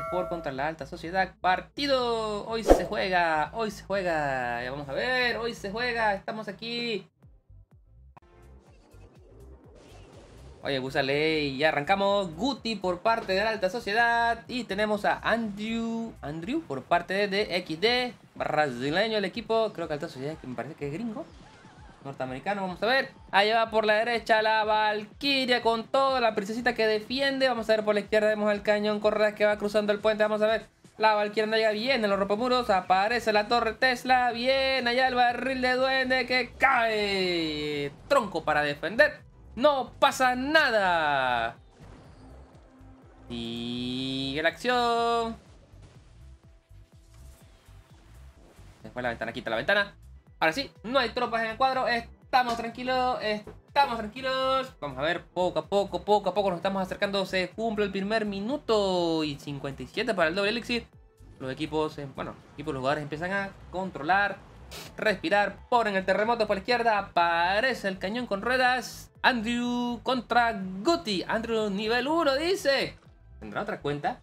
por contra la Alta Sociedad. Partido. Hoy se juega. Hoy se juega. Ya vamos a ver. Hoy se juega. Estamos aquí. Oye, búsale y ya arrancamos. Guti por parte de la Alta Sociedad. Y tenemos a Andrew por parte de XD. Brasileño el equipo. Creo que Alta Sociedad, que me parece que es gringo. Norteamericano, vamos a ver. Ahí va por la derecha la Valkyria con toda la princesita que defiende. Vamos a ver por la izquierda, vemos el cañón Correa que va cruzando el puente. Vamos a ver. La Valkyria no llega bien en los rompemuros. Aparece la torre Tesla. Bien, allá el barril de duende que cae. Tronco para defender. No pasa nada. Sigue la acción. Se fue la ventana, quita la ventana. Ahora sí, no hay tropas en el cuadro. Estamos tranquilos, Vamos a ver, poco a poco nos estamos acercando. Se cumple el primer minuto y 57 para el doble elixir. Los equipos, los jugadores empiezan a controlar, respirar. Ponen el terremoto por la izquierda. Aparece el cañón con ruedas. Andrew contra Guti. Andrew nivel 1 dice. ¿Tendrá otra cuenta?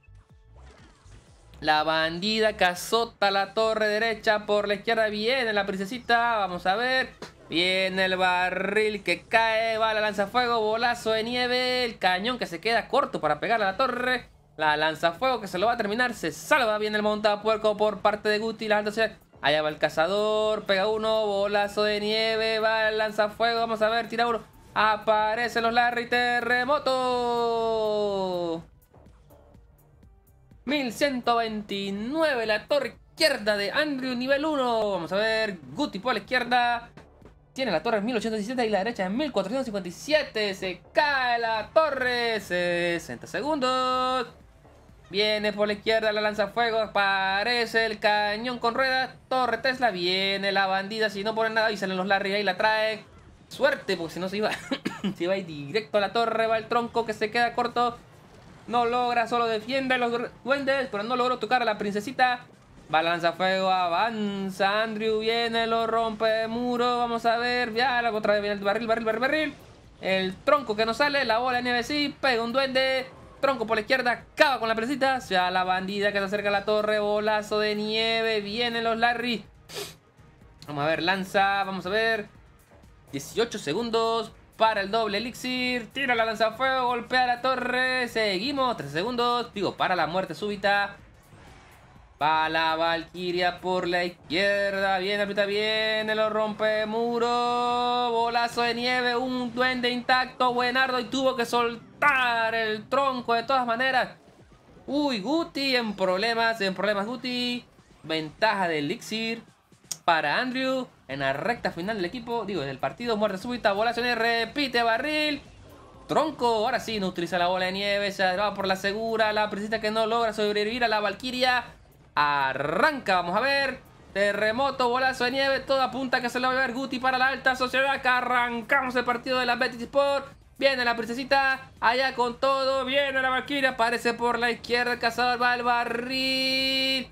La bandida que azota la torre derecha por la izquierda. Viene la princesita. Vamos a ver. Viene el barril que cae. Va la lanzafuego. Bolazo de nieve. El cañón que se queda corto para pegarle a la torre. La lanzafuego que se lo va a terminar. Se salva. Viene el montapuerco por parte de Guti. Allá va el cazador. Pega uno. Bolazo de nieve. Va el lanzafuego. Vamos a ver. Tira uno. Aparecen los Larry. Terremoto. 1129, la torre izquierda de Andrew nivel 1. Vamos a ver, Guti por la izquierda. Tiene la torre en 1817 y la derecha en 1457. Se cae la torre. 60 segundos. Viene por la izquierda la lanzafuegos. Aparece el cañón con ruedas. Torre Tesla. Viene la bandida. Si no ponen nada y salen los Larry ahí la trae. Suerte, porque si no se iba, se iba a ir directo a la torre. Va el tronco que se queda corto. No logra, solo defiende a los duendes, pero no logró tocar a la princesita. Va lanzafuego, avanza Andrew, viene, lo rompe muro. Vamos a ver, ya otra vez viene el barril. El tronco que no sale, la bola de nieve sí, pega un duende. Tronco por la izquierda, acaba con la princesita. Ya la bandida que se acerca a la torre, bolazo de nieve, vienen los Larry. Vamos a ver, lanza, vamos a ver. 18 segundos. Para el doble elixir, tira la lanzafuego, golpea la torre, seguimos, 3 segundos, para la muerte súbita. Va la Valkyria por la izquierda, viene, lo rompe muro, bolazo de nieve, un duende intacto, buenardo y tuvo que soltar el tronco de todas maneras. Uy, Guti en problemas Guti, ventaja del elixir para Andrew. En la recta final del equipo, del partido, muerte súbita, bolazo de nieve, repite barril. Tronco, ahora sí, no utiliza la bola de nieve, se va por la segura. La princesa que no logra sobrevivir a la Valkyria. Arranca, vamos a ver. Terremoto, bolazo de nieve, todo apunta que se lo va a llevar Guti para la Alta Sociedad. Que arrancamos el partido de la Betis Sport. Viene la princesita, allá con todo, viene la Valkyria, aparece por la izquierda, el cazador va al barril.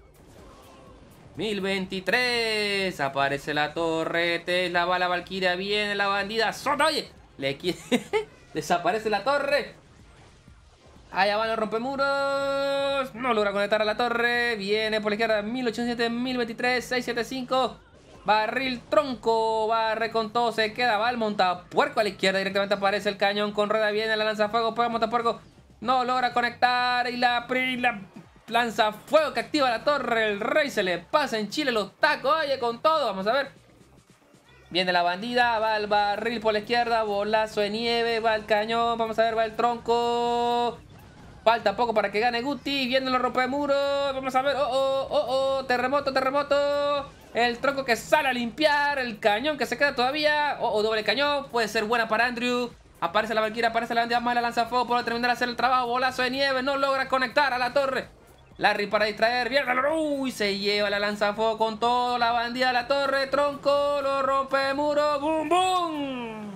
1023, aparece la torre Tesla, va la Valkyria, viene la bandida, oye, desaparece la torre. Allá van los rompemuros, no logra conectar a la torre, viene por la izquierda, 1807, 1023, 675, barril tronco, barre con todo, se queda, va el montapuerco a la izquierda, directamente aparece el cañón con rueda, viene la lanzafuego, pega el montapuerco, no logra conectar y la lanzafuego que activa la torre. El rey se le pasa en Chile los tacos. Oye, con todo. Vamos a ver. Viene la bandida. Va el barril por la izquierda. Bolazo de nieve. Va el cañón. Vamos a ver. Va el tronco. Falta poco para que gane Guti. Viene los rompemuros. Vamos a ver. Terremoto. El tronco que sale a limpiar. El cañón que se queda todavía. Doble cañón. Puede ser buena para Andrew. Aparece la Valkyria. Aparece la bandida. Más la lanzafuego. Para terminar de hacer el trabajo. Bolazo de nieve. No logra conectar a la torre. Larry para distraer, viene, uy, se lleva la lanzafuego con todo, la bandida, la torre, tronco, lo rompe muro, boom, boom.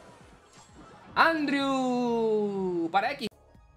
Andrew para X.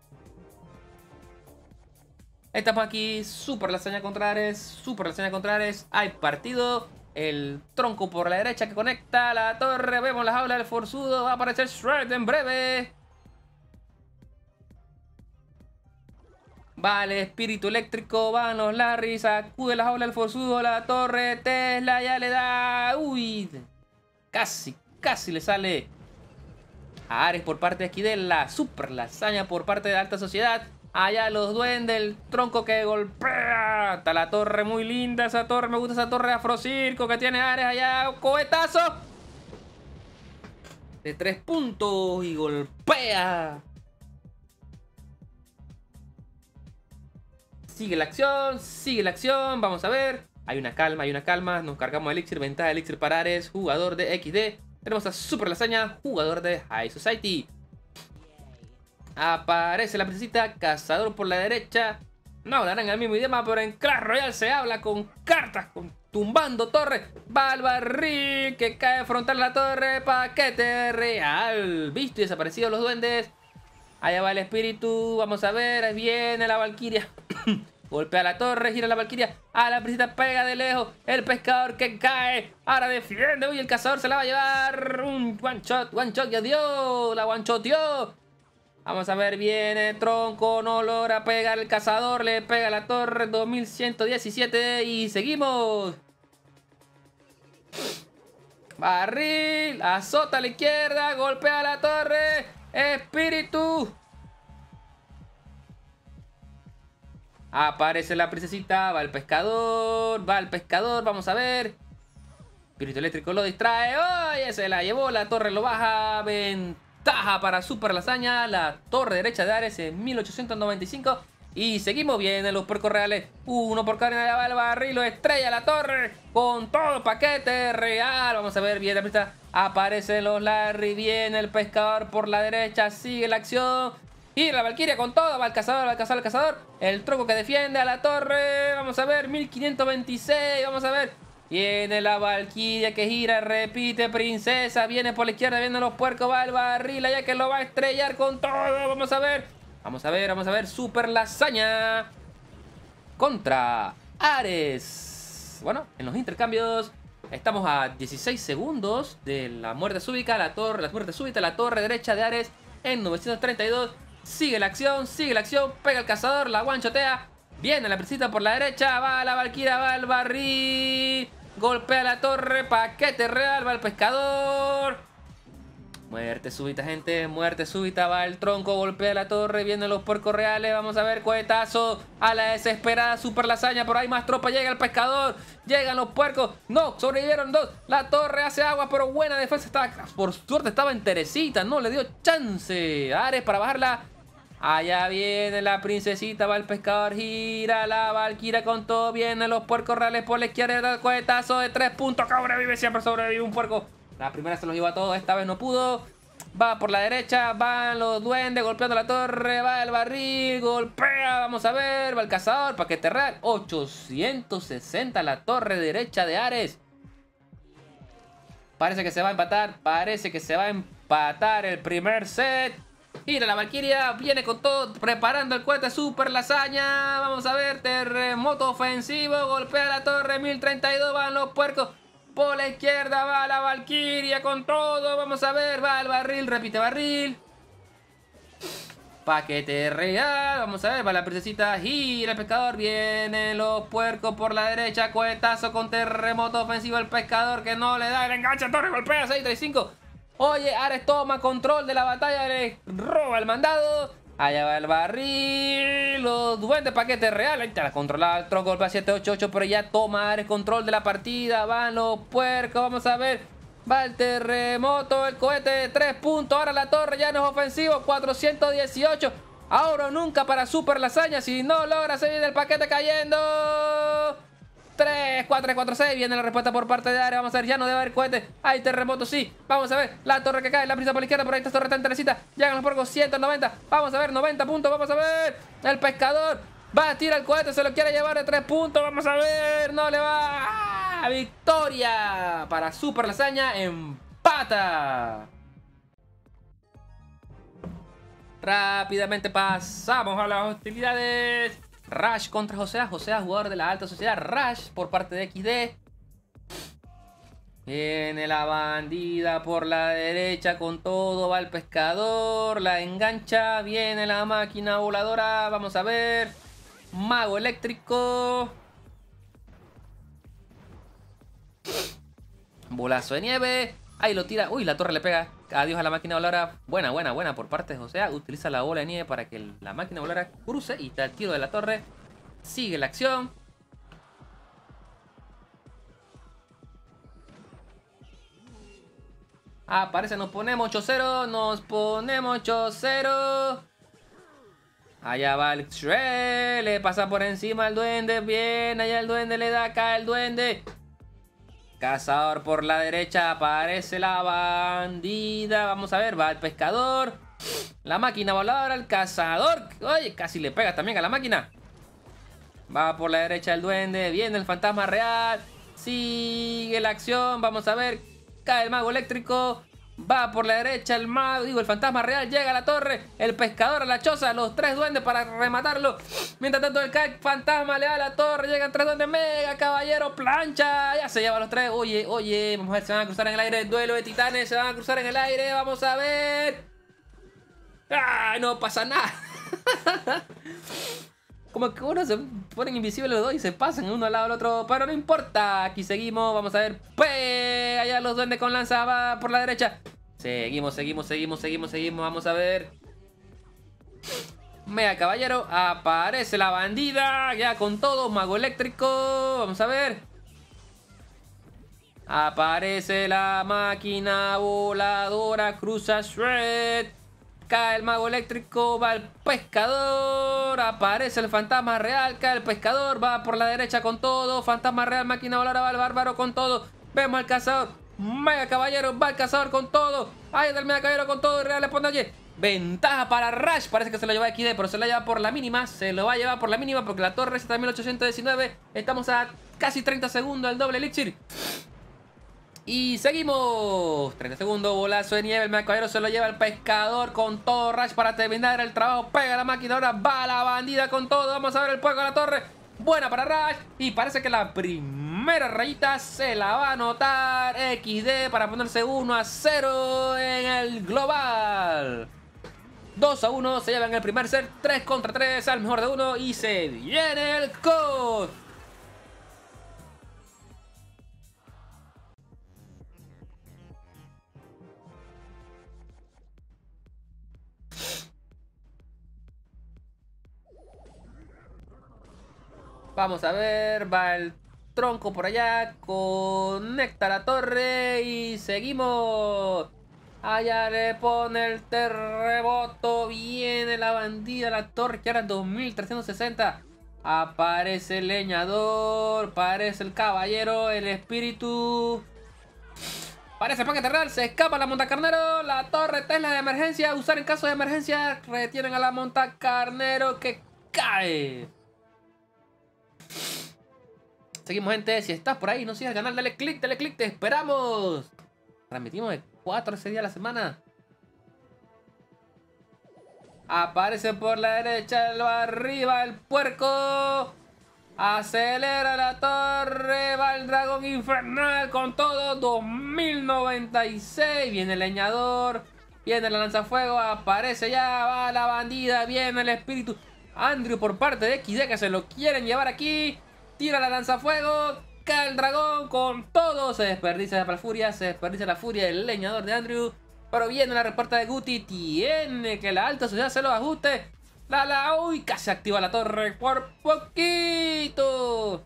Estamos aquí, super lasaña contrares, hay partido. El tronco por la derecha que conecta a la torre, vemos la jaula del forzudo, va a aparecer Shred en breve. Va el espíritu eléctrico, van los Larry, sacude la jaula el forzudo, la torre, Tesla ya le da. Uy, casi le sale a Ares por parte de aquí de la super lasaña por parte de la alta sociedad. Allá los duendes, el tronco que golpea. Está la torre muy linda, esa torre, me gusta esa torre de Afrocirco que tiene Ares allá. Cohetazo de 3 puntos y golpea. Sigue la acción, vamos a ver. Hay una calma, nos cargamos elixir, ventaja de elixir para Ares, jugador de XD. Tenemos a Super Lasaña, jugador de High Society. Aparece la princesita, cazador por la derecha. No hablarán el mismo idioma, pero en Clash Royale se habla con cartas, con tumbando torre. Va al barril que cae frontal a la torre, paquete real. Visto y desaparecido los duendes. Allá va el espíritu, vamos a ver, ahí viene la valquiria. Golpea la torre, gira la valquiria. A la princesa pega de lejos. El pescador que cae. Ahora defiende. Uy, el cazador se la va a llevar. Un one shot, ya dio. La one shoteó. Vamos a ver, viene tronco, no logra pegar el cazador, le pega la torre, 2117 y seguimos. Barril, azota a la izquierda, golpea la torre, espíritu. Aparece la princesita, va el pescador, vamos a ver. Espíritu eléctrico lo distrae, ¡ay! Se la llevó, la torre lo baja, ventaja para Super Lasaña, la torre derecha de Ares en 1895. Y seguimos bien en los puercos reales. Uno por cadena, allá va el barril, lo estrella la torre con todo paquete real. Vamos a ver bien la pista. Aparecen los Larry, viene el pescador por la derecha, sigue la acción. Y la valquiria con todo, va el cazador. El tronco que defiende a la torre. Vamos a ver, 1526, vamos a ver. Viene la valquiria que gira, repite, princesa. Viene por la izquierda, vienen los puercos, va el barril, allá que lo va a estrellar con todo. Vamos a ver. Super Lasaña contra Ares. Bueno, en los intercambios estamos a 16 segundos de la muerte súbita. La torre derecha de Ares en 932. Sigue la acción, pega el cazador, la guanchotea. Viene la princesa por la derecha, va la valquiria, va el barril. Golpea la torre, paquete real, va el pescador. Muerte súbita, gente, muerte súbita, va el tronco, golpea la torre, vienen los puercos reales, vamos a ver, cohetazo a la desesperada Super Lasaña, por ahí más tropa, llega el pescador, llegan los puercos, no, sobrevivieron dos, la torre hace agua, pero buena defensa, estaba, por suerte estaba enterecita, no le dio chance a Ares para bajarla. Allá viene la princesita, va el pescador, gira la valquiria con todo, vienen los puercos reales por la izquierda, el cohetazo de 3 puntos, que sobrevive, siempre sobrevive un puerco. La primera se los lleva a todos, esta vez no pudo. Va por la derecha, van los duendes golpeando la torre, va el barril, golpea, vamos a ver, va el cazador, paquete real, 860 la torre derecha de Ares. Parece que se va a empatar, el primer set. Gira la valquiria, viene con todo, preparando el cohete Super Lasaña. Vamos a ver, terremoto ofensivo, golpea la torre, 1032, van los puercos. Por la izquierda va la valquiria con todo, vamos a ver, va el barril, repite barril. Paquete real, vamos a ver, va la princesita, gira el pescador, vienen los puercos por la derecha, cohetazo con terremoto ofensivo, el pescador que no le da, el engancha, torre, golpea, 635. Oye, Ares toma control de la batalla, le roba el mandado. Allá va el barril, los duendes, paquete real. Ahí está controlado, el tronco golpea 788, pero ya toma Ares control de la partida. Van los puercos, vamos a ver. Va el terremoto, el cohete de 3 puntos. Ahora la torre ya no es ofensivo, 418. Ahora o nunca para Super Lasaña. Si no logra seguir el paquete cayendo. 3, 4, 4, 6. Viene la respuesta por parte de Ares. Vamos a ver, ya no debe haber cohete. Hay terremoto, sí. Vamos a ver, la torre que cae, la prisa por la izquierda. Por ahí esta torre está enterecita. Llegan los puercos, 190. Vamos a ver, 90 puntos. Vamos a ver. El pescador va a tirar el cohete. Se lo quiere llevar de 3 puntos. Vamos a ver. No le va. ¡Ah! Victoria para Super Lasaña. Empata. Rápidamente pasamos a las hostilidades. Rush contra Josea, jugador de la alta sociedad. Rush por parte de XD. Viene la bandida por la derecha con todo, va el pescador, la engancha, viene la máquina voladora, vamos a ver. Mago eléctrico. Bolazo de nieve. Ahí lo tira. Uy, la torre le pega. Adiós a la máquina voladora. Buena, buena, buena por parte de José. Utiliza la bola de nieve para que la máquina voladora cruce. Y está el tiro de la torre. Sigue la acción. Aparece, nos ponemos 8-0. Nos ponemos 8-0. Allá va el Shred. Le pasa por encima al duende. Bien, allá el duende le da acá el duende. Cazador por la derecha. Aparece la bandida. Vamos a ver, va el pescador. La máquina voladora, el cazador. Oye, casi le pega también a la máquina. Va por la derecha el duende. Viene el fantasma real. Sigue la acción. Vamos a ver. Cae el mago eléctrico. Va por la derecha el mago, el fantasma real. Llega a la torre. El pescador a la choza. Los tres duendes para rematarlo. Mientras tanto el fantasma le da a la torre. Llegan tres duendes. Mega caballero plancha. Ya se lleva a los tres. Oye, oye. Vamos a ver. Se van a cruzar en el aire. Duelo de titanes. Se van a cruzar en el aire. Vamos a ver. ¡Ay! No pasa nada. Como que uno se ponen invisibles los dos y se pasan uno al lado del otro. Pero no importa. Aquí seguimos. Vamos a ver. ¡Pee! Allá los duendes con lanza. Va por la derecha. Seguimos. Vamos a ver. Mega caballero. Aparece la bandida. Ya con todo. Mago eléctrico. Vamos a ver. Aparece la máquina voladora. Cruza Shred. Cae el mago eléctrico, va el pescador, aparece el fantasma real, cae el pescador, va por la derecha con todo, fantasma real, máquina voladora, va el bárbaro con todo, vemos al cazador, mega caballero, va el cazador con todo, ahí está el mega caballero con todo, real le pone, oye, ventaja para Rush, parece que se lo lleva XD, pero se lo lleva por la mínima, se lo va a llevar por la mínima porque la torre está en 1819, estamos a casi 30 segundos, el doble elixir. Y seguimos. 30 segundos, bolazo de nieve. El mega caballero se lo lleva el pescador con todo. Rush para terminar el trabajo. Pega la máquina. Ahora va la bandida con todo. Vamos a ver el fuego de la torre. Buena para Rush. Y parece que la primera rayita se la va a anotar XD para ponerse 1-0 en el global. 2-1. Se llevan el primer set. 3 contra 3 al mejor de uno. Y se viene el coach. Vamos a ver, va el tronco por allá, conecta la torre y seguimos. Allá le pone el terremoto, viene la bandida, la torre que era 2360. Aparece el leñador, aparece el caballero, el espíritu. Parece el paquete real, se escapa la montacarnero, la torre Tesla de emergencia, usar en caso de emergencia, retienen a la montacarnero que cae. Seguimos, gente. Si estás por ahí, no sigas el canal, dale click, te esperamos. Transmitimos de 4 a 6 días a la semana. Aparece por la derecha, lo arriba, el puerco. Acelera la torre, va el dragón infernal con todo, 2096. Viene el leñador, viene la lanzafuego, aparece ya, va la bandida, viene el espíritu. Andrew por parte de XD que se lo quieren llevar aquí. Tira la lanzafuego, cae el dragón con todo. Se desperdicia la furia, del leñador de Andrew. Pero viene la respuesta de Guti, tiene que la alta sociedad se lo ajuste. Uy, casi activa la torre por poquito.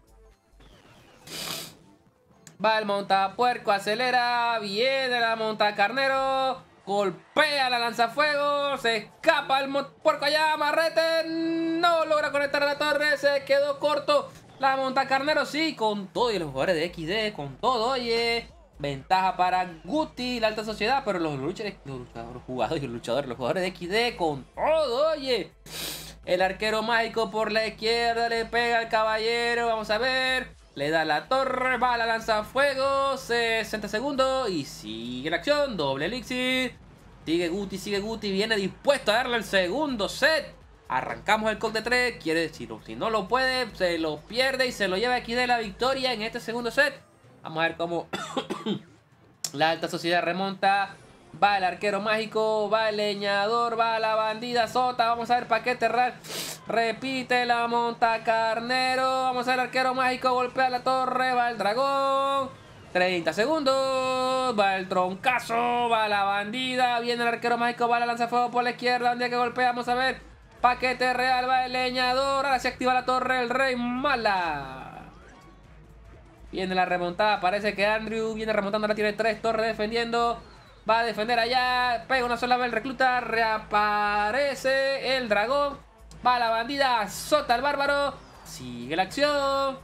Va el montapuerco, acelera, viene la montacarnero. Golpea la lanzafuego, se escapa el puerco allá, Marrete. No logra conectar a la torre, se quedó corto. La montacarnero sí, con todo. Y los jugadores de XD, con todo, oye. Ventaja para Guti, la alta sociedad. Pero los jugadores de XD, con todo, oye. El arquero mágico por la izquierda le pega al caballero. Vamos a ver. Le da la torre, va la lanzafuego. 60 segundos y sigue la acción. Doble elixir. Sigue Guti, viene dispuesto a darle el segundo set. Arrancamos el cock de 3. Quiere decir, si no lo puede, se lo pierde y se lo lleva aquí de la victoria en este segundo set. Vamos a ver cómo la alta sociedad remonta. Va el arquero mágico, va el leñador, va la bandida sota. Vamos a ver paquete real. Repite la montacarnero. Vamos al arquero mágico. Golpea la torre. Va el dragón. 30 segundos. Va el troncazo. Va la bandida. Viene el arquero mágico. Va la lanzafuego por la izquierda. Un día que golpea. Vamos a ver. Paquete real. Va el leñador. Ahora se activa la torre. El rey mala. Viene la remontada. Parece que Andrew viene remontando. La tiene 3 torres defendiendo. Va a defender allá. Pega una sola vez el recluta. Reaparece el dragón. Va la bandida. Azota al bárbaro. Sigue la acción.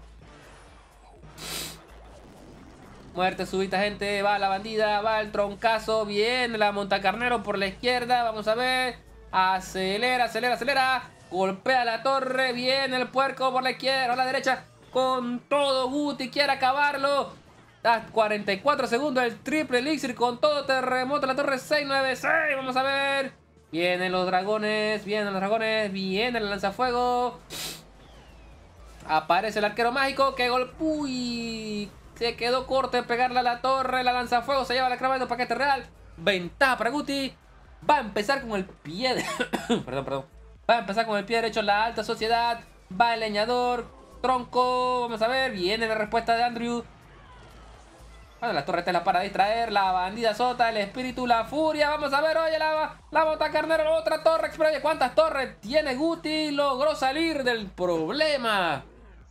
Muerte súbita, gente. Va la bandida. Va el troncazo. Viene la montacarnero por la izquierda. Vamos a ver. Acelera, acelera, acelera. Golpea la torre. Viene el puerco por la izquierda. A la derecha. Con todo. Guti quiere acabarlo. A 44 segundos. El triple elixir con todo. Terremoto. La torre 696. Vamos a ver. Vienen los dragones. Vienen los dragones. Viene el lanzafuego. Aparece el arquero mágico. Que golpe. Uy. Se quedó corto de pegarle a la torre. La lanzafuego se lleva la crema de paquete real. Ventaja para Guti. Va a empezar con el pie de... perdón. Va a empezar con el pie derecho la alta sociedad. Va el leñador. Tronco. Vamos a ver. Viene la respuesta de Andrew. Bueno, la torre tela para distraer. La bandida sota. El espíritu. La furia. Vamos a ver. Oye, la montacarnero. Otra torre. Oye, ¿cuántas torres tiene Guti? Logró salir del problema.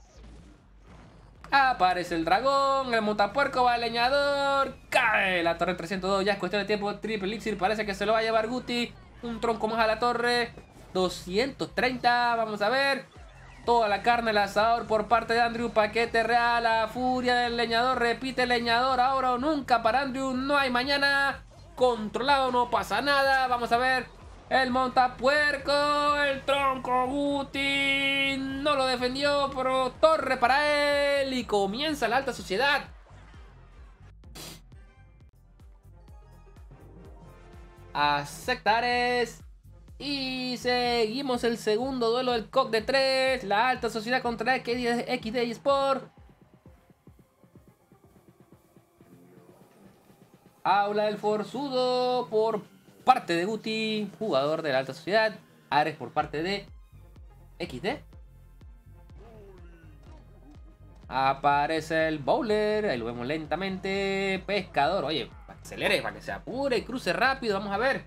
Aparece el dragón, el montapuerco, va el leñador, cae la torre 302, ya es cuestión de tiempo, triple elixir, parece que se lo va a llevar Guti, un tronco más a la torre, 230, vamos a ver, toda la carne al asador por parte de Andrew, paquete real, la furia del leñador, repite el leñador, ahora o nunca para Andrew, no hay mañana, controlado, no pasa nada, vamos a ver. El montapuerco, el tronco Guti, no lo defendió, pero torre para él y comienza la alta sociedad. Aceptares. Y seguimos el segundo duelo del COC de 3, la alta sociedad contra XD Sport. Aula del forzudo por parte de Guti, jugador de la alta sociedad. Ares por parte de XD. Aparece el bowler, ahí lo vemos lentamente. Pescador, oye, acelere para que se apure y cruce rápido, vamos a ver.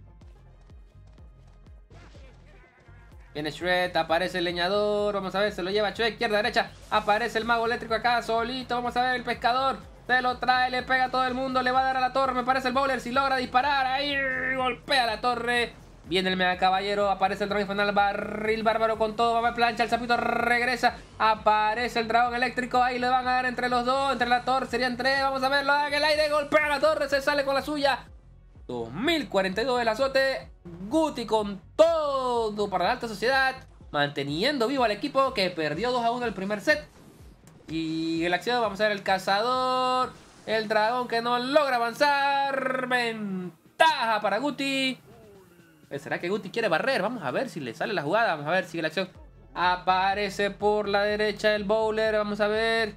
Viene Shred, aparece el leñador, vamos a ver, se lo lleva Shred, izquierda, derecha. Aparece el mago eléctrico acá, solito, vamos a ver el pescador. Se lo trae, le pega a todo el mundo, le va a dar a la torre, me parece el bowler, si logra disparar, ahí golpea la torre. Viene el mega caballero, aparece el dragón infernal, barril bárbaro con todo, va a plancha, el sapito regresa, aparece el dragón eléctrico, ahí le van a dar entre los dos, entre la torre, serían 3, vamos a verlo, haga el aire, golpea la torre, se sale con la suya. 2042 el azote, Guti con todo para la alta sociedad, manteniendo vivo al equipo que perdió 2-1 el primer set. Y en la acción vamos a ver el cazador, el dragón que no logra avanzar, ventaja para Guti. ¿Será que Guti quiere barrer? Vamos a ver si le sale la jugada, vamos a ver, sigue la acción. Aparece por la derecha el bowler, vamos a ver.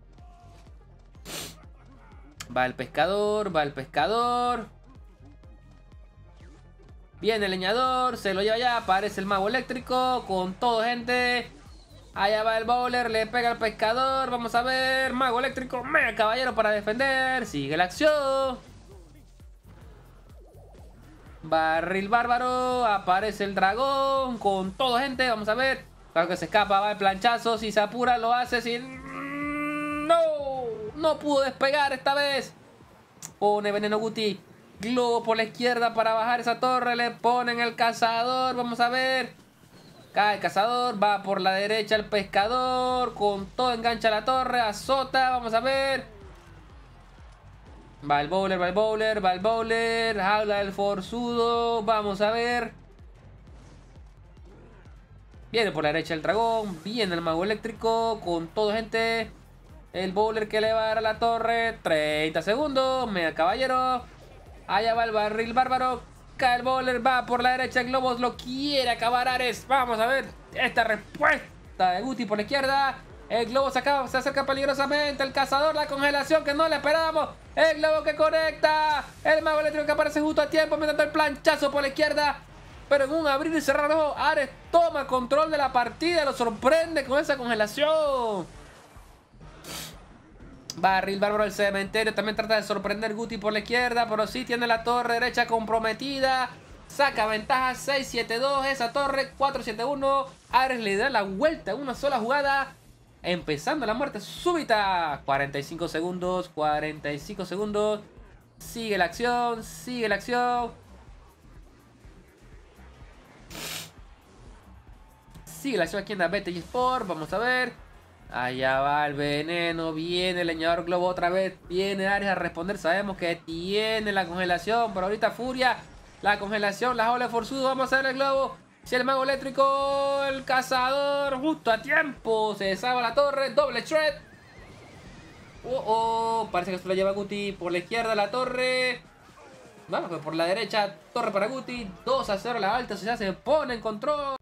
Va el pescador, va el pescador. Viene el leñador, se lo lleva allá, aparece el mago eléctrico con todo, gente. Allá va el bowler, le pega al pescador, vamos a ver, mago eléctrico, mega caballero para defender, sigue la acción. Barril bárbaro, aparece el dragón con todo, gente, vamos a ver. Claro que se escapa, va el planchazo, si se apura lo hace sin... No pudo despegar esta vez. Pone veneno Guti, globo por la izquierda para bajar esa torre, le ponen el cazador, vamos a ver. Cae el cazador, va por la derecha el pescador, con todo engancha la torre, azota, vamos a ver. Va el bowler, va el bowler, va el bowler, habla el forzudo, vamos a ver. Viene por la derecha el dragón, viene el mago eléctrico, con todo, gente. El bowler que le va a dar a la torre, 30 segundos, mega caballero. Allá va el barril bárbaro. Cae el bowler, va por la derecha, el globos lo quiere acabar Ares. Vamos a ver esta respuesta de Guti por la izquierda. El globo se acerca peligrosamente. El cazador, la congelación que no le esperábamos. El globo que conecta. El mago eléctrico que aparece justo a tiempo. Metiendo el planchazo por la izquierda. Pero en un abrir y cerrar ojo, Ares toma control de la partida. Lo sorprende con esa congelación. Barril bárbaro del cementerio. También trata de sorprender Guti por la izquierda. Pero sí tiene la torre derecha comprometida. Saca ventaja 6-7-2. Esa torre 4-7-1. Ares le da la vuelta en una sola jugada. Empezando la muerte súbita. 45 segundos. 45 segundos. Sigue la acción. Sigue la acción. Sigue la acción aquí en la BT Sport. Vamos a ver. Allá va el veneno. Viene el leñador globo otra vez. Viene Ares a responder. Sabemos que tiene la congelación. Pero ahorita Furia. La congelación. La jaula forzudo. Vamos a ver el globo. Si el mago eléctrico. El cazador. Justo a tiempo. Se desaba la torre. Doble shred. Parece que esto lo lleva Guti. Por la izquierda la torre. Vamos, por la derecha. Torre para Guti. 2-0. La alta sociedad se pone en control.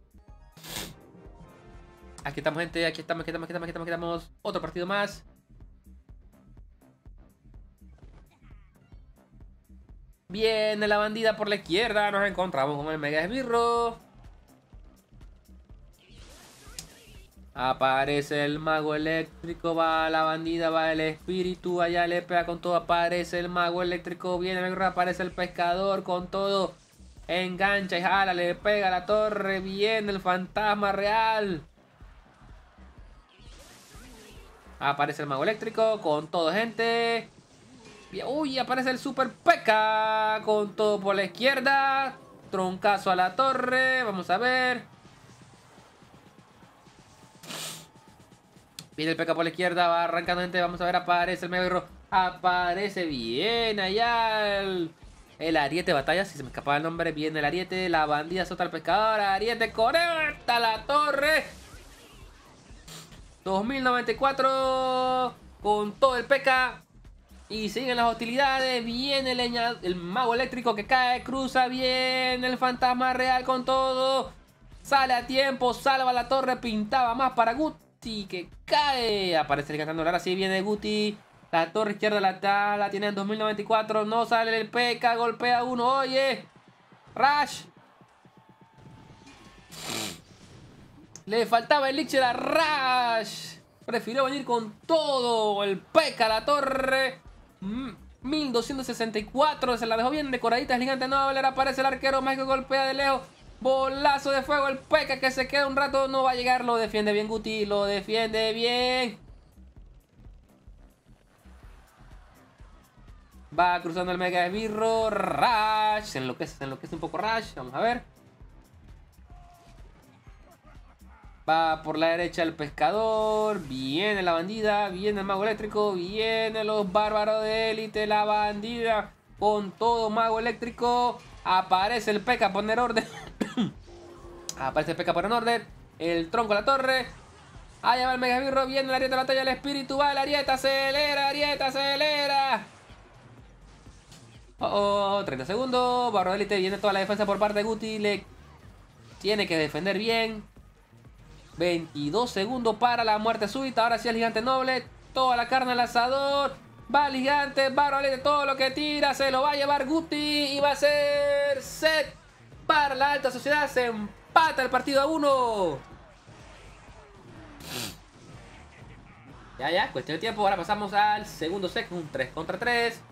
Aquí estamos, gente. Aquí estamos. Otro partido más. Viene la bandida por la izquierda. Nos encontramos con el mega esbirro. Aparece el mago eléctrico. Va la bandida. Va el espíritu. Allá le pega con todo. Aparece el mago eléctrico. Viene el esbirro. Aparece el pescador con todo. Engancha y jala. Le pega a la torre. Viene el fantasma real. Aparece el mago eléctrico con todo, gente. Uy, aparece el super P.E.K.K.A. con todo por la izquierda. Troncazo a la torre. Vamos a ver. Viene el P.E.K.K.A. por la izquierda. Va arrancando, gente. Vamos a ver. Aparece el mega. Aparece bien allá el ariete de batalla. Si se me escapaba el nombre. Viene el ariete. La bandida azota al pescador. Ariete conecta la torre. 2094 con todo el P.E.K.K.A. Y siguen las hostilidades. Viene el mago eléctrico que cae, cruza bien. El fantasma real con todo. Sale a tiempo, salva la torre. Pintaba más para Guti que cae. Aparece el cantando. Ahora sí viene Guti. La torre izquierda la tiene en 2094. No sale el P.E.K.K.A. Golpea uno. Oye. Rush. Le faltaba elixir a Rush. Prefirió venir con todo. El P.E.K.K.A. a la torre. 1264. Se la dejó bien decoradita. El gigante noble. Aparece el arquero mágico. Golpea de lejos. Bolazo de fuego. El P.E.K.K.A. que se queda un rato. No va a llegar. Lo defiende bien Guti. Lo defiende bien. Va cruzando el mega esbirro. Rush. Se enloquece un poco Rush. Vamos a ver. Va por la derecha el pescador. Viene la bandida. Viene el mago eléctrico. Viene los bárbaros de élite. La bandida. Con todo mago eléctrico. Aparece el P.E.K.K.A. a poner orden. Aparece el P.E.K.K.A. a poner orden. El tronco a la torre. Allá va el mega esbirro. Viene el ariete de batalla. El espíritu va. El ariete acelera. Ariete acelera. 30 segundos. Bárbaro de élite. Viene toda la defensa por parte de Guti. Le tiene que defender bien. 22 segundos para la muerte súbita. Ahora sí el gigante noble. Toda la carne al asador. Va el gigante. Bárbaro de todo lo que tira. Se lo va a llevar Guti. Y va a ser set para la alta sociedad. Se empata el partido a 1. Ya. Cuestión de tiempo. Ahora pasamos al segundo set. Un 3 contra 3.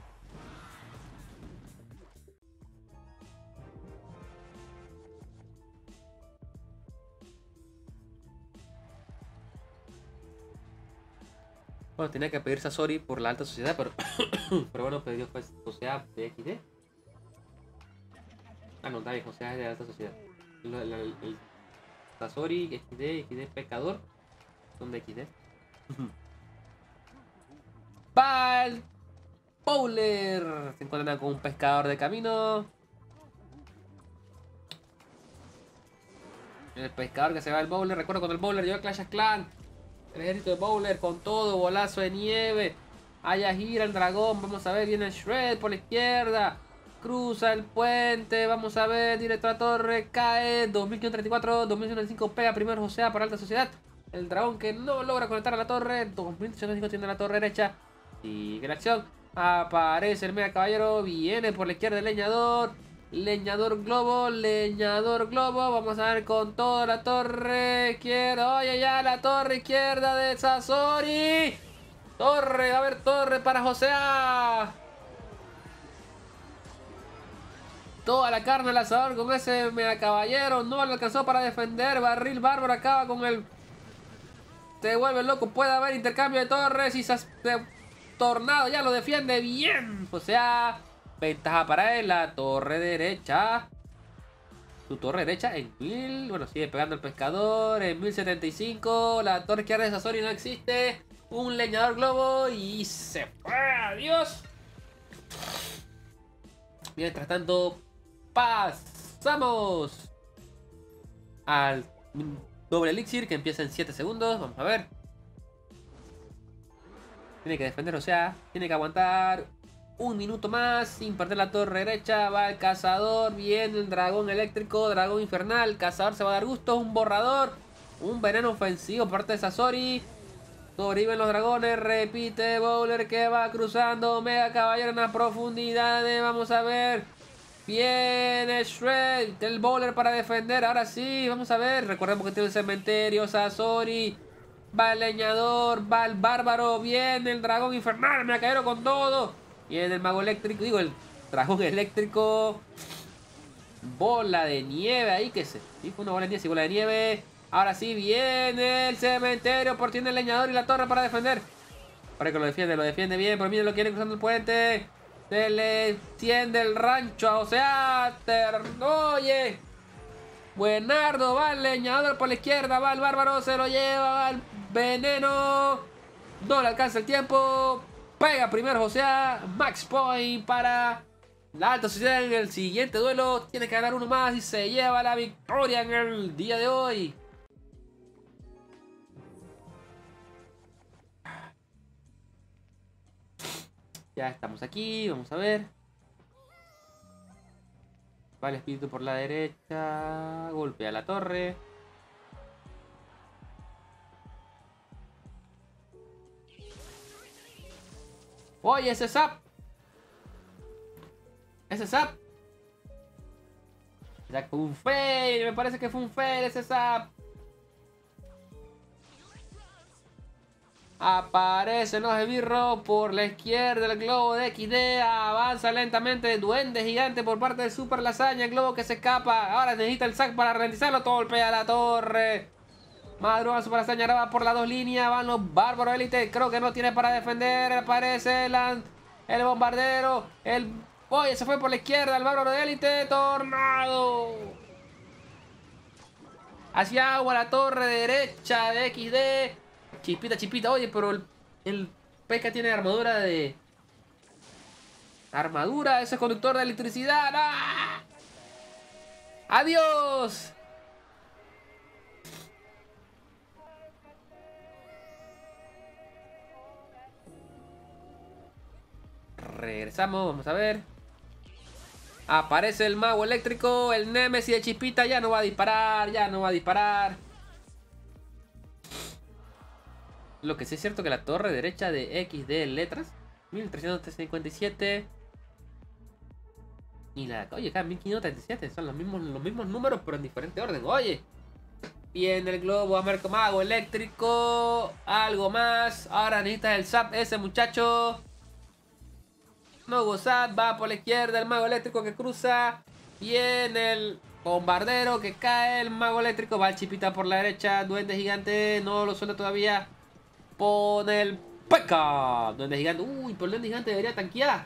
Bueno, tenía que pedirse a Sori por la alta sociedad, pero bueno, pedió pues sociedad de XD. Ah, no, está bien, sociedad de alta sociedad. La Sori, XD pecador. Son de XD. Va el Bowler. Se encuentran con un pescador de camino. El pescador que se va al Bowler. Recuerdo cuando el Bowler llegó a Clash of Clans. El ejército de Bowler con todo, bolazo de nieve. Allá gira el dragón. Vamos a ver, viene el Shred por la izquierda. Cruza el puente. Vamos a ver, directo a la torre. Cae. 2134, 2195 pega primero José para alta sociedad. El dragón que no logra conectar a la torre. 2805 tiene la torre derecha. Sigue la acción. Aparece el mega caballero. Viene por la izquierda el leñador. Leñador globo, leñador globo. Vamos a ver con toda la torre izquierda. Oye, ya la torre izquierda de Sasori. Torre, a ver, torre para Josea. Toda la carne al asador con ese mega caballero. No lo alcanzó para defender. Barril bárbaro acaba con el... Se vuelve loco. Puede haber intercambio de torres. Y Tornado ya lo defiende bien. O sea, ventaja para él. La torre derecha. Su torre derecha en 1000. Bueno, sigue pegando el pescador. En 1075. La torre izquierda de Sasori no existe. Un leñador globo. Y se fue. Adiós. Mientras tanto, pasamos al doble elixir que empieza en 7 segundos. Vamos a ver. Tiene que defender, o sea, tiene que aguantar un minuto más sin perder la torre derecha. Va el cazador, viene el dragón eléctrico, dragón infernal. Cazador se va a dar gusto, un borrador, un veneno ofensivo por parte de Sasori. Sobreviven los dragones, repite Bowler que va cruzando. Mega caballero en las profundidades, vamos a ver. Viene Shred, el Bowler para defender, ahora sí, vamos a ver. Recordemos que tiene el cementerio, Sasori. Va el leñador, va el bárbaro, viene el dragón infernal, me caballero con todo. Viene el mago eléctrico, digo el dragón eléctrico. Bola de nieve ahí, que se... ¿Sí? Fue una bola de nieve, sí, bola de nieve. Ahora sí viene el cementerio por tiene el leñador y la torre para defender. Para que lo defiende bien. Pero miren, lo quiere cruzando el puente. Se le tiende el rancho. O sea, oye. Buenardo, va el leñador por la izquierda. Va el bárbaro, se lo lleva. Va el veneno. No le alcanza el tiempo. Pega primero, o sea, max point para la alta sociedad en el siguiente duelo. Tiene que ganar uno más y se lleva la victoria en el día de hoy. Ya estamos aquí, vamos a ver. Va el espíritu por la derecha. Golpea la torre. Oye, ese zap. Ese zap. Ya fue un fail. Me parece que fue un fail ese zap. Aparecen los esbirros por la izquierda. El globo de XD avanza lentamente. Duende gigante por parte de Super Lasaña. El globo que se escapa. Ahora necesita el sac para ralentizarlo. Golpea la torre. Madruga Super Lasaña. Ahora va por las dos líneas. Van los bárbaros élite. Creo que no tiene para defender. Aparece el bombardero. Oye, se fue por la izquierda. El bárbaro de élite. Tornado. Hacia agua la torre derecha de XD. Chispita, oye, pero el P.E.K.K.A tiene armadura de... Armadura, ese es conductor de electricidad. ¡Ah! ¡Adiós! Regresamos, vamos a ver. Aparece el mago eléctrico, el Nemesis de Chispita. Ya no va a disparar, Lo que sí es cierto que la torre derecha de XD letras 1357 y la... Oye, acá 1537 son los mismos números pero en diferente orden. Oye, viene el globo a Merco Mago eléctrico. Algo más. Ahora necesita el zap ese muchacho. No hubo zap, va por la izquierda el mago eléctrico que cruza. Viene el bombardero que cae. El mago eléctrico va el Chipita por la derecha. Duende gigante no lo suelta todavía. Pone el P.E.K.K.A. Duende gigante. Uy, pero el duende gigante debería tanquear.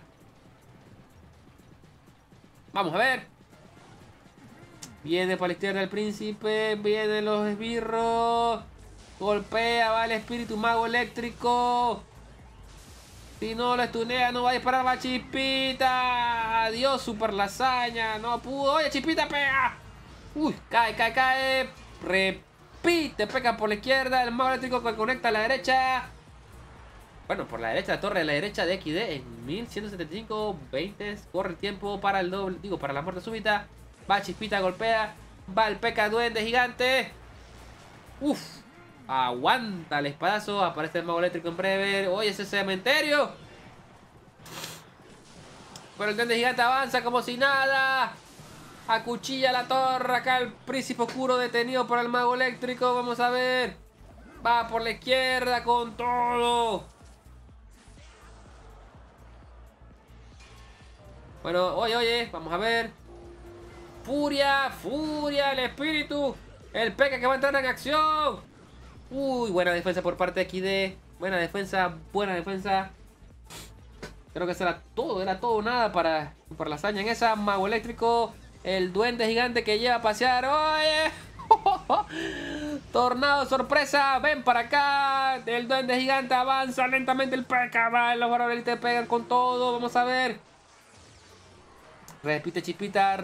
Vamos a ver. Viene por la izquierda el príncipe. Vienen los esbirros. Golpea, va el espíritu mago eléctrico. Si no lo estunea, no va a disparar. Va Chispita. Adiós, Super Lasaña. No pudo. Oye, Chispita pega. Uy, cae. Repite, pega por la izquierda. El mago eléctrico que conecta a la derecha. Bueno, por la derecha, la torre de la derecha de XD en 1175. 20. Corre el tiempo para el doble. Digo, para la muerte súbita. Va Chispita, golpea. Va el P.E.K.K.A. duende gigante. Uf. Aguanta el espadazo. Aparece el mago eléctrico en breve. Oye, ese cementerio. Pero el duende gigante avanza como si nada. Acuchilla la torre. Acá el príncipe oscuro detenido por el mago eléctrico. Vamos a ver. Va por la izquierda con todo. Bueno, oye, vamos a ver. Furia, el espíritu. El P.E.K.K.A que va a entrar en acción. Uy, buena defensa por parte de XD. Buena defensa. Creo que era todo o nada para la hazaña en esa. Mago eléctrico. El duende gigante que lleva a pasear. ¡Oye! Tornado sorpresa. Ven para acá. El duende gigante avanza lentamente. El P.E.K.K.A va. Los barbaristas pegan con todo. Vamos a ver. Repite chispita.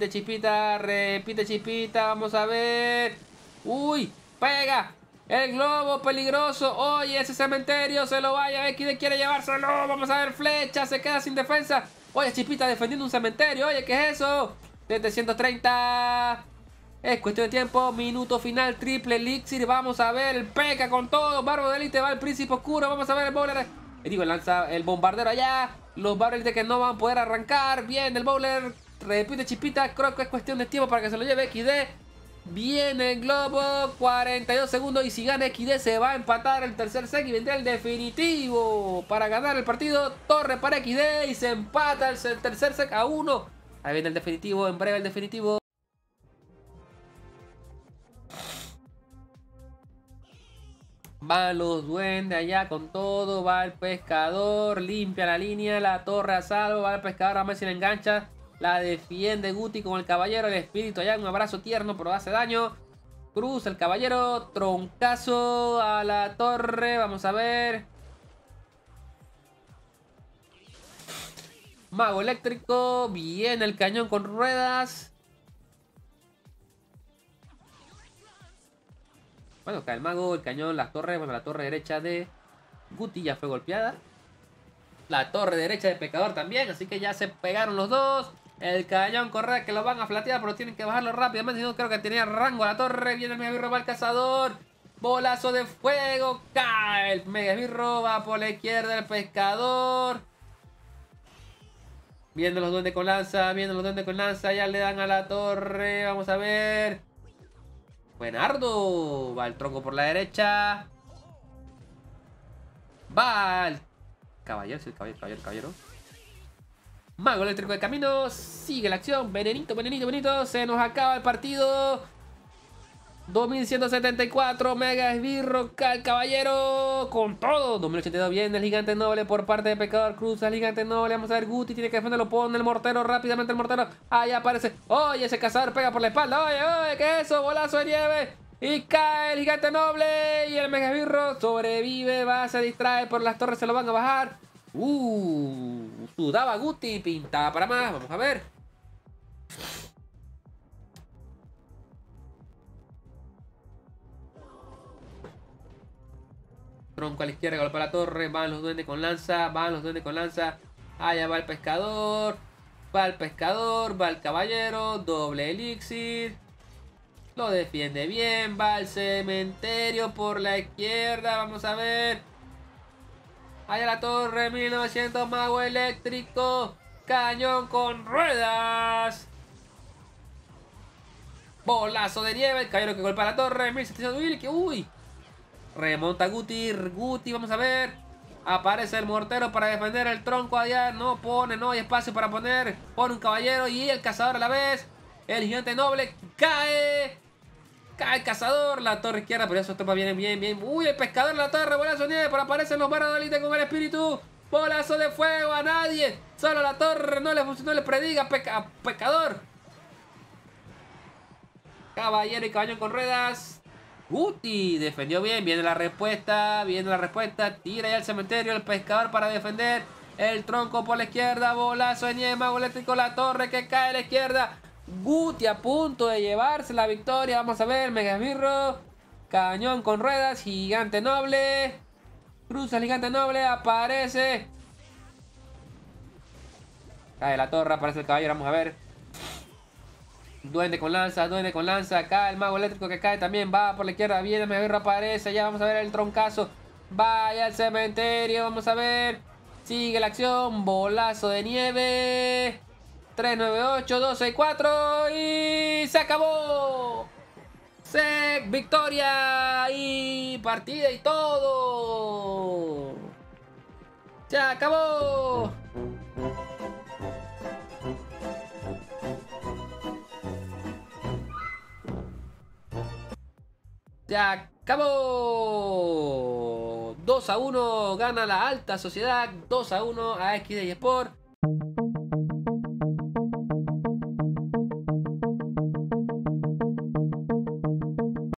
Vamos a ver. Uy. Pega. El globo peligroso. Oye, ese cementerio se lo vaya. XD quiere llevárselo. Vamos a ver. Flecha. Se queda sin defensa. Oye, Chispita defendiendo un cementerio. Oye, ¿qué es eso? 730. Es cuestión de tiempo. Minuto final. Triple elixir. Vamos a ver. El P.E.K.K.A con todo. Bárbaro de élite. Va el príncipe oscuro. Vamos a ver el bowler. Lanza el bombardero allá. Los bárbaros de élite que no van a poder arrancar. Bien, el bowler. Repite Chispita. Creo que es cuestión de tiempo para que se lo lleve XD. Viene el globo, 42 segundos y si gana XD se va a empatar el tercer set y vendrá el definitivo para ganar el partido. Torre para XD y se empata el tercer set a 1. Ahí viene el definitivo, en breve el definitivo. Van los duendes allá con todo, va el pescador, limpia la línea, la torre a salvo, va el pescador, a ver si le engancha. La defiende Guti con el caballero, el espíritu allá, un abrazo tierno, pero hace daño. Cruza el caballero, troncazo a la torre, vamos a ver. Mago eléctrico, viene el cañón con ruedas. Bueno, cae el mago, el cañón, la torre, bueno, la torre derecha de Guti ya fue golpeada. La torre derecha de Pecador también, así que ya se pegaron los dos. El cañón corre que lo van a flatear, pero tienen que bajarlo rápidamente. Si no, creo que tenía rango la torre. Viene el Mega Esbirro, va el cazador. Bolazo de fuego. Cae el Mega Esbirro, va por la izquierda el pescador. Vienen los duendes con lanza. Ya le dan a la torre. Vamos a ver. Buenardo. Va el tronco por la derecha. Va el caballero. Sí, el caballero. Mago eléctrico de camino, sigue la acción, venenito, se nos acaba el partido. 2174, Mega Esbirro, el caballero, con todo. 2082, viene el gigante noble por parte de Pecador, cruza el gigante noble, vamos a ver, Guti tiene que defenderlo, pone el mortero, rápidamente el mortero, ahí aparece, oye, ese cazador pega por la espalda, oye, ¿qué es eso? Bolazo de nieve, y cae el gigante noble, y el Mega Esbirro sobrevive, se distrae, por las torres se lo van a bajar. Sudaba Guti, pintaba para más. Vamos a ver. Tronco a la izquierda, golpea la torre. Van los duendes con lanza. Allá va el pescador. Va el caballero. Doble elixir. Lo defiende bien. Va al cementerio por la izquierda. Vamos a ver. Allá la torre, 1900, mago eléctrico. Cañón con ruedas. Bolazo de nieve. El caballero que golpea la torre. 1700, uy. Remonta Guti, vamos a ver. Aparece el mortero para defender el tronco allá. No hay espacio para poner. Pone un caballero y el cazador a la vez. El gigante noble cae. Cae el cazador, la torre izquierda, pero esos tropas vienen bien. Uy, el pescador en la torre, bolazo de nieve, pero aparecen los barros de élite con el espíritu. Bolazo de fuego a nadie. Solo la torre no le funcionó, le prediga pescador. Caballero y caballo con ruedas. Guti defendió bien, viene la respuesta. Tira ya al cementerio el pescador para defender. El tronco por la izquierda, bolazo de nieve, mago eléctrico, la torre que cae a la izquierda. Guti a punto de llevarse la victoria. Vamos a ver, Mega Esbirro. Cañón con ruedas, gigante noble. Cruza el gigante noble, aparece. Cae la torre, aparece el caballero, vamos a ver. Duende con lanza, cae el mago eléctrico que cae también, va por la izquierda, viene Mega Esbirro, aparece, ya vamos a ver el troncazo. Vaya al cementerio, vamos a ver. Sigue la acción, bolazo de nieve. 398, 264 y se acabó. SEC, victoria y partida y todo. Se acabó. Se acabó. 2-1 gana la alta sociedad. 2-1 a XD Sport.